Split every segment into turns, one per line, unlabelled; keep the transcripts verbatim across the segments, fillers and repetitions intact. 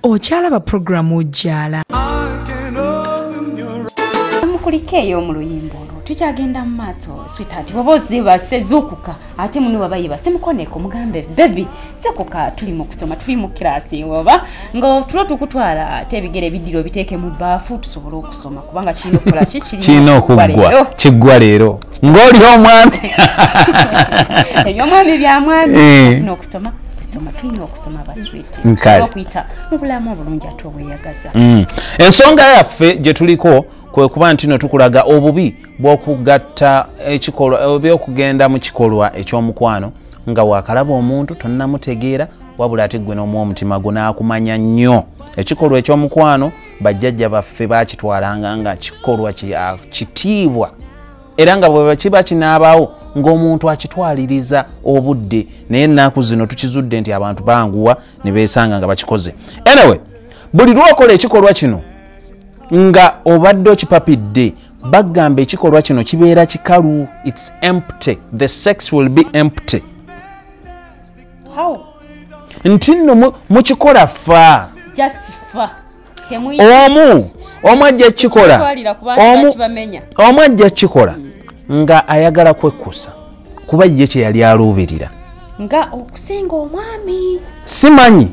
Ochalaba programu ojala.
Mukulikeyo mu luyimbo olwo tukyagenda mu maaso sweetheart baba oziba sezukuka ate muni wabayiba semukoneko mugambe baby zekuka tuli mu kusoma tuli mu kirasi oba ngo tulo tukutwala ate ebigere bidiro biteeke mu baafu tusobole okusoma kubanga kino kola kikiri
kino kugwa kiggwa leero ng'oli omwami
ebyo mwami bya mwami no kusoma kusoma tulina okusoma abasweet okuyita mu bulamu obulungi ate obweyagaza
ensonga yaffe gye tuliko kwe kuba nti no tukulaga obubi bw'okugatta ekikolwa by'okugenda mu kikolwa eky'omukwano nga waakalaba omuntu tonnamutegeera wabula ate ggwe n'omwomutima gwo n'akumanya nnyo ekikolwa eky'omukwano bajjajja baffe baakitwalanga nga kikolwa kitiibwa era nga bwe kiba kinaabaawo ng'omuntu akitwaliriza obudde naye ennaku zino tukizudde nti abantu banguwa ne beesanga nga bakikoze. Anyway, buli lw'okola ekikolwa kino nga obadde okipapidde bagamba ekikolwa kino kibeera kikalu. It's empty. The sex will be empty.
How?
Nti nno mukikola fa
just fa
omu omu ajja kikola omu omu ajja kikola nga ayagala kwekkusa kuba ye kye yali aluubirira
nga okusinga omwami
simanyi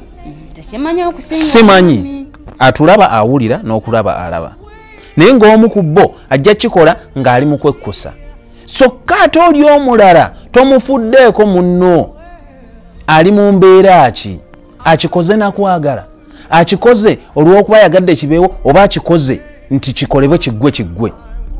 simanyi
atulaba awulira n'okulaba alaba naye ng'omu ku bo ajja kikola ng'ali mu kwekkusa sokka ate oli omulala tomufuddeeko munno ali mu mbeera ki akikoze nakwagala akikoze olw'okuba yagadde kibeewo oba akikoze nti kikolebwe kiggwe kiggwe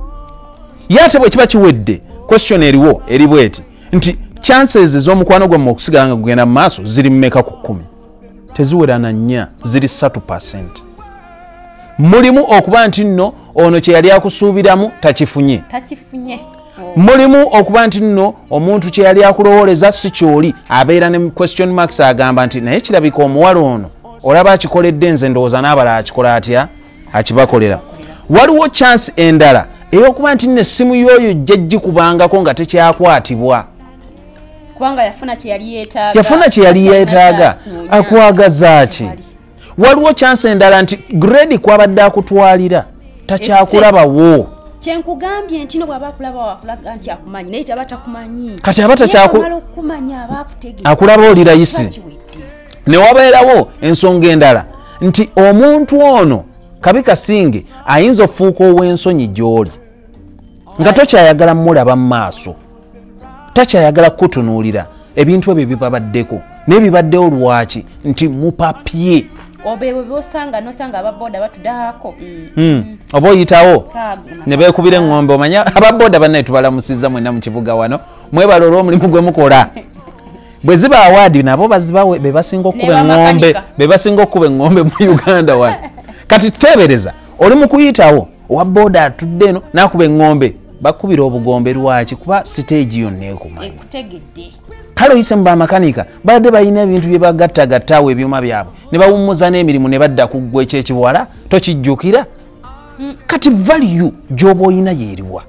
ye ate bwe kiba kiwedde question eriwo eri bweti nti chances ez'omukwano gwammwe okusigala nga gugenda mu maaso ziri mmeka ku kkumi teziwera na nnya ziri three percent. Mulimu okuba nti nno ono kye yali akusuubiramu takifunye
takifunye
mulimu okuba nti nno omuntu kye yali akulowoleza si kyoli abeera ne question marks agamba nti naye kirabika omuwala ono olaba akikoledde nze ndowooza n'abala akikola atya akibakolera. Waliwo chance endala ey'okuba nti nno essimu y'oyo jjagikubangako nga tekyakwatibwa
kubanga yafuna kye yali yeetaaga
yafuna kye yali yeetaaga akwagaza ki. Waliwo chance endala nti grade kwabadde akutwalira takyakulabawo
kyenkugambye nti no bw'aba akulaba wakulaga nti akumanyi naye taba takumanyi
kati aba
takyakumanya aba akutegeera
akulaba oli layisi ne wabeerawo ensonga endala nti omuntu ono kabi kasinge ayinza ofuuka ow'ensonyi gy'oli nga tokyayagala mmulaba mu maaso takyayagala kutunuulira ebintu ebyo bibabaddeko naye bibaddewo lwaki nti mupapye
obewe bosanga nosanga ababoda batudaako
mm obo yitawo ne beekubira engombe omanya ababoda banne tubalamusizza mwenna mu kibuga wano mwebala olw'omulimu gwe mukola bwe ziba awaadi nabo bazibawe be basinga okuba engombe be basinga okuba engombe mu Uganda wano kati tebereza oli mu kuyitawo owa boda atudde eno n'akuba engombe bakubira obugombe lwaki kuba stage yonna ekumanya
ekutegedde
kale oyise mu bamakanika badde balina ebintu bye bagattagattaawo ebyuma byabwe ne bawummuza n'emirimu ne badda ku ggwe ekyekibuwala tokijjukira mm. Kati value gy'oba oyina yeeriwa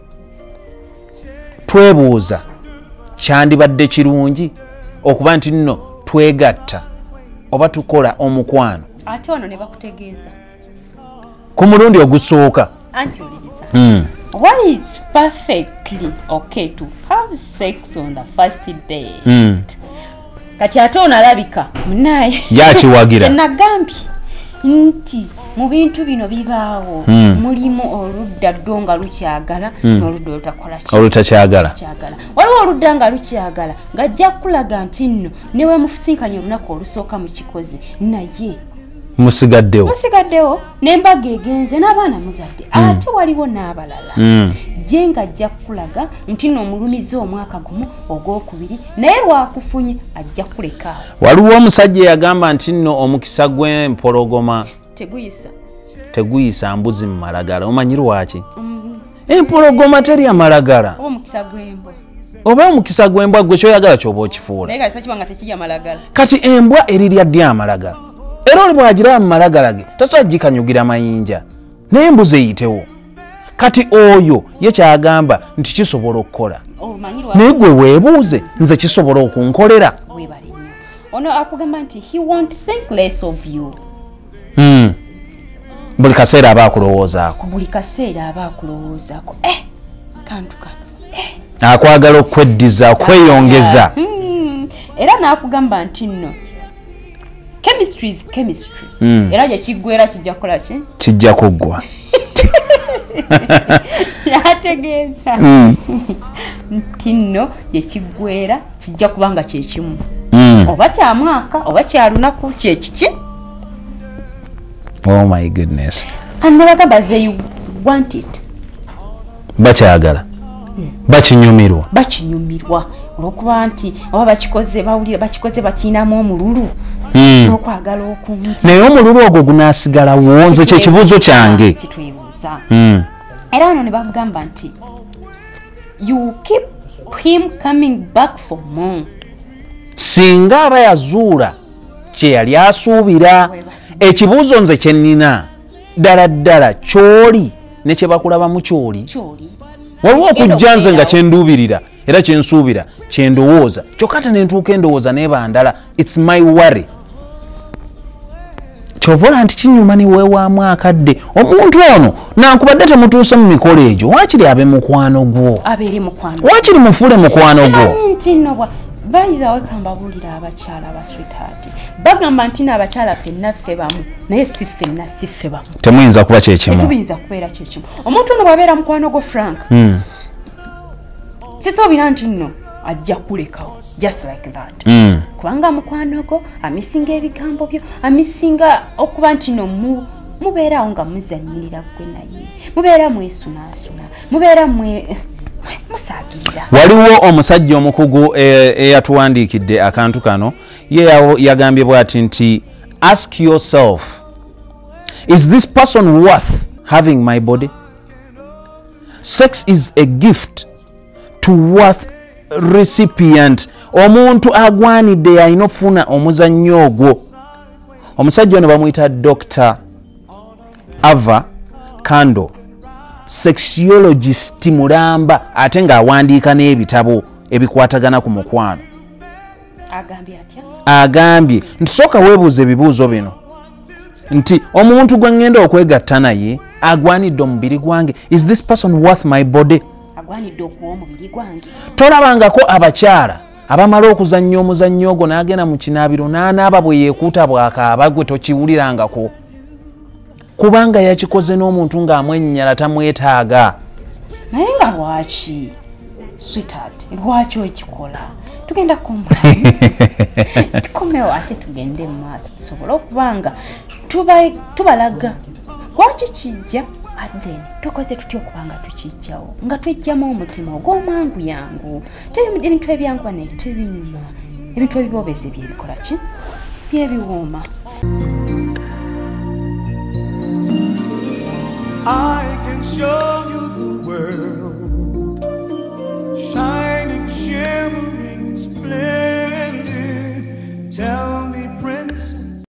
twebuuza kyandibadde kirungi okuba nti nno twegatta oba tukola omukwano
ate wano ne bakutegeeza
ku mulundi ogusooka
anti oliriza
mm.
Why it's perfectly okay to have sex on the first date.
Mm.
Kati ate onalabika munaye
yakiwagira
nagambye nti mu bintu bino bibaawo
mm.
mulimu oludda lwo nga lukyagala
mm.
n'oludda olutakola ki
olutakyagala
waliwo oludda nga lukyagala ng'ajja kulaga nti nno ne we mufusinkanya olunaku olusooka mu kikozi naye
musigaddewo
musigaddewo n'embaga egenze n'abaana muzadde mm. ate waliwo n'abalala
mm.
ye ng'ajja kukulaga nti nno omulumiza omwaka gumu ogwokubiri naye lwakufunye ajja kulekaawo.
Waliwo omusajja yagamba nti nno omukisa gw'empologoma
teguyisa
teguyisa mbuzi mu malagala omanyi lwaki? mm. Empologoma teri amalagala
omukisa gw'embwa
oba omukisa gw'embwa gwe kyoyagala ky'oba okifuula
naye kati kibanga tekirya malagala
kati embwa erirya ddi amalagala era oli bw'agira mu malagala ge tasobola gikanyugira mayinja naye embuzi eyitewo kati oyo ye kyagamba nti kisobola okukola naye gwe weebuuze nze kisobola okunkolera
ono akugamba nti he won't think less of you
mm. buli kaseera aba akulowoozaako
buli kaseera aba akulowoozaako eh kantu kano eh
akwagala okweddiza okweyongeza
mm. era n'akugamba nti nno chemistry is chemistry
mm.
era gyekiggwera kijja kukola ki
kijja kuggwa
yategeeza nti nno gyekiggwera kijja kubanga kyekimu
mm.
oba kya mwaka oba kya lunaku kyekiki.
Oh my goodness.
And bagamba they want it.
Bakyagala. Mm. Bakinyumirwa.
Bakinyumirwa. Olwokuba nti oba bakikoze bawulira bakikoze bakinamu omululu.
Mm.
N'okwagala okungi.
Naye omululu ogwo gunaasigala wonze kye kibuuzo kyange.
Kitwebuuza.
Mm.
Era wano ne bagamba nti you keep him coming back for more.
Singa aba yazuula kye yali asuubira. Ekibuuzo nze kye nnina ddala ddala kyoli ne kye bakulabamu kyoli. Waliwo okujja nze nga kyenduubirira era kyensuubira kyendowooza kyokka ate ne ntuuka endowooza neeba ndala. It's my worry. Kyovola nti kinyuma ni weewaamu akadde omuntu ono nankubadde temutuuse mu mikolo egyo waakiri abe mukwano gwo
abeere mukwano
waakiri mufuule mukwano gwo.
nti nno bwa bayira wekambabuulira abakyala aba sweetheart bagamba nti n'abakyala ffenna ffe bamu naye si ffenna si ffe bamu
temuyinza kuba kyekimu
tetuyinza kubeera kyekimu. Omuntu ono bw'abeera mukwano gwo Frank
mm.
sisoobira nti nno ajja kulekawo just like that
mm.
kubanga mukwano gwo amisinga ebigambo byo amisinga okuba nti nno mu mubeerawo nga muzannyirira gwe naye mubeera mwesunaasuna mubeera mwe musagirira.
Waliwo omusajja omukugu eyatuwandiikidde akantu kano ye yagambye bw'ati nti ask yourself, is this person worth having my body? Sex is a gift to worth recipient. Omuntu agwanidde yalina okufuna omuzannyo ogwo. Omusajja ono bamuyita Doctor Ava Kando, sexologist mulamba ate ng'awandiika n'ebitabo ebikwatagana ku mukwano.
Agambye atya?
Agambye nti sooka weebuuza ebibuuzo bino nti omuntu gwe ngenda okwegatta naye agwanidde omubiri gwange. Is this person worth my body?
Agwanidde okuwa omubiri gwange.
Tolabangako abakyala abamala okuzannya omuzannyo ogwo n'agenda mu kinaabiro n'anaaba bwe yeekuuta bw'akaaba gwe tokiwulirangako kubanga yakikoze n'omuntu ng'amwennyala tamwetaaga.
Naye nga lwaki sweetheart lwaki okikola? Tugenda kumulamu tukomewo ate tugende mu maaso tusobole okubanga tubalaga lwaki kijja then tukoze tutya okubanga tukijjawo nga twejjamu omutima ogw'omwangu yangu. Teri ebintu ebyanguwa naye tebinyuma ebintu ebiboobezi byebikola ki byebiwooma.
I can show